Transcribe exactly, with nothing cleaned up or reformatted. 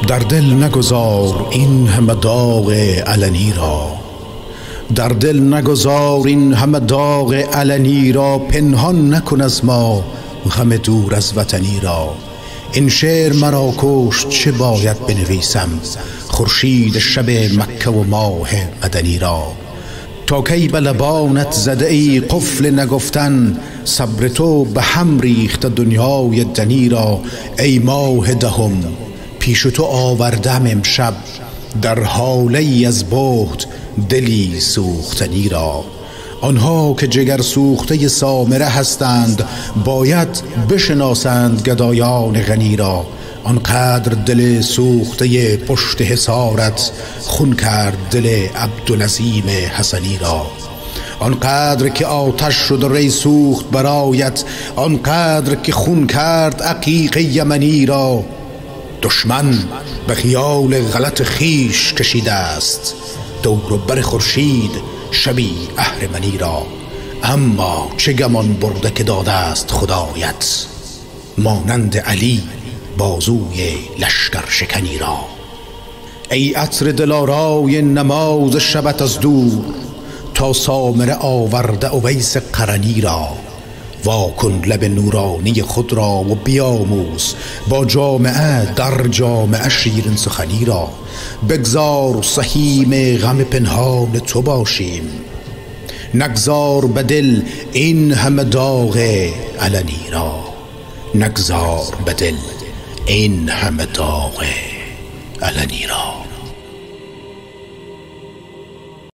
در دل نگذار این همه داغ علنی را، در دل نگذار این همه داغ علنی را، پنهان نکن از ما غم دور از وطنی را. این شعر مرا کشت چه باید بنویسم، خورشید شب مکه و ماه مدنی را. تا کی به لبانت زده ای قفل نگفتن، صبر تو به هم ریخت دنیای دنی را. ای ماه دهم پیش تو آوردم امشب، در حاله ای از بهت دلی سوختنی را. آنها که جگر سوخته سامره هستند، باید بشناسند گدایان غنی را. آنقدر دل سوخته پشت حصارت، خون کرد دل عبدالعظیم حسنی را. آنقدر که آتش شد و ری سوخت برایت، آنقدر که خون کرد عقیق یمنی را. دشمن به خیال غلط خیش کشیده است، دور و بر خورشید شبی اهرمنی را. اما چه گمان برده که داده است خدایت، مانند علی بازوی لشکر شکنی را. ای عطر دلارای نماز شبت از دور، تا سامره آورده اویس قرنی را. واکن لب نورانی خود را و بیاموز، با جامعه در جامعه شیرین سخنی را. بگذار سهیم غم پنهان تو باشیم، نگذار به دل این همه داغ علنی را. نگذار به دل این همه داغ علنی را.